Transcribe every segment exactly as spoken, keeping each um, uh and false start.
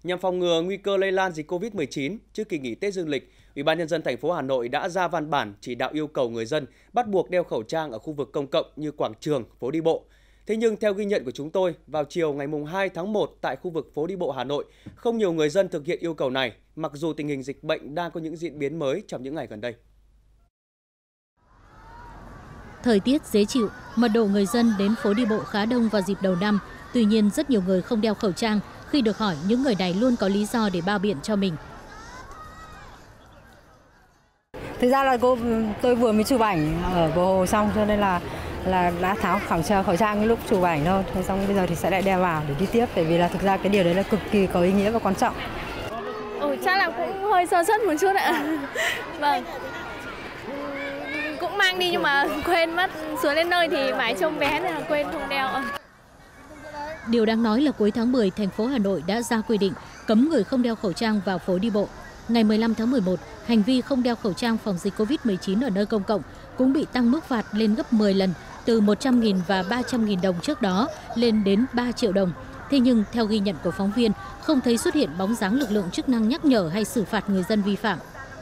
Nhằm phòng ngừa nguy cơ lây lan dịch Covid mười chín trước kỳ nghỉ Tết Dương lịch, Ủy ban nhân dân thành phố Hà Nội đã ra văn bản chỉ đạo yêu cầu người dân bắt buộc đeo khẩu trang ở khu vực công cộng như quảng trường, phố đi bộ. Thế nhưng theo ghi nhận của chúng tôi, vào chiều ngày hai tháng một tại khu vực phố đi bộ Hà Nội, không nhiều người dân thực hiện yêu cầu này, mặc dù tình hình dịch bệnh đang có những diễn biến mới trong những ngày gần đây. Thời tiết dễ chịu, mật độ người dân đến phố đi bộ khá đông vào dịp đầu năm. Tuy nhiên, rất nhiều người không đeo khẩu trang. Khi được hỏi, những người này luôn có lý do để bao biện cho mình. Thực ra là cô tôi vừa mới chụp ảnh ở bờ hồ xong, cho nên là là đã tháo khẩu trang khẩu trang lúc chụp ảnh thôi. Thế xong bây giờ thì sẽ lại đeo vào để đi tiếp, bởi vì là thực ra cái điều đấy là cực kỳ có ý nghĩa và quan trọng. Ừ, chắc là cũng hơi sơ suất một chút ạ. Vâng. Cũng mang đi nhưng mà quên mất, xuống đến nơi thì mãi trông vé nên là quên không đeo. Điều đáng nói là cuối tháng mười, thành phố Hà Nội đã ra quy định cấm người không đeo khẩu trang vào phố đi bộ. Ngày mười lăm tháng mười một, hành vi không đeo khẩu trang phòng dịch Covid mười chín ở nơi công cộng cũng bị tăng mức phạt lên gấp mười lần, từ một trăm nghìn và ba trăm nghìn đồng trước đó lên đến ba triệu đồng. Thế nhưng, theo ghi nhận của phóng viên, không thấy xuất hiện bóng dáng lực lượng chức năng nhắc nhở hay xử phạt người dân vi phạm.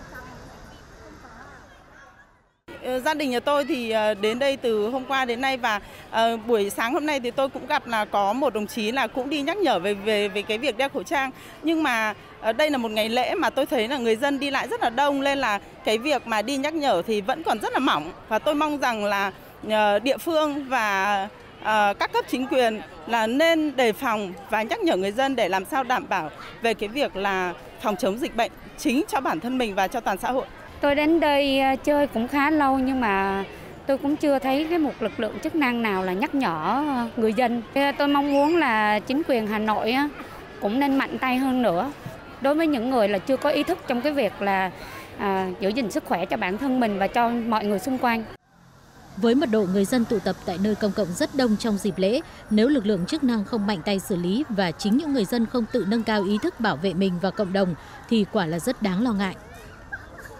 Gia đình nhà tôi thì đến đây từ hôm qua đến nay, và uh, buổi sáng hôm nay thì tôi cũng gặp là có một đồng chí là cũng đi nhắc nhở về về về cái việc đeo khẩu trang. Nhưng mà uh, đây là một ngày lễ mà tôi thấy là người dân đi lại rất là đông, nên là cái việc mà đi nhắc nhở thì vẫn còn rất là mỏng. Và tôi mong rằng là uh, địa phương và uh, các cấp chính quyền là nên đề phòng và nhắc nhở người dân để làm sao đảm bảo về cái việc là phòng chống dịch bệnh chính cho bản thân mình và cho toàn xã hội. Tôi đến đây chơi cũng khá lâu nhưng mà tôi cũng chưa thấy cái một lực lượng chức năng nào là nhắc nhở người dân. Tôi mong muốn là chính quyền Hà Nội cũng nên mạnh tay hơn nữa đối với những người là chưa có ý thức trong cái việc là à, giữ gìn sức khỏe cho bản thân mình và cho mọi người xung quanh. Với mật độ người dân tụ tập tại nơi công cộng rất đông trong dịp lễ, nếu lực lượng chức năng không mạnh tay xử lý và chính những người dân không tự nâng cao ý thức bảo vệ mình và cộng đồng thì quả là rất đáng lo ngại.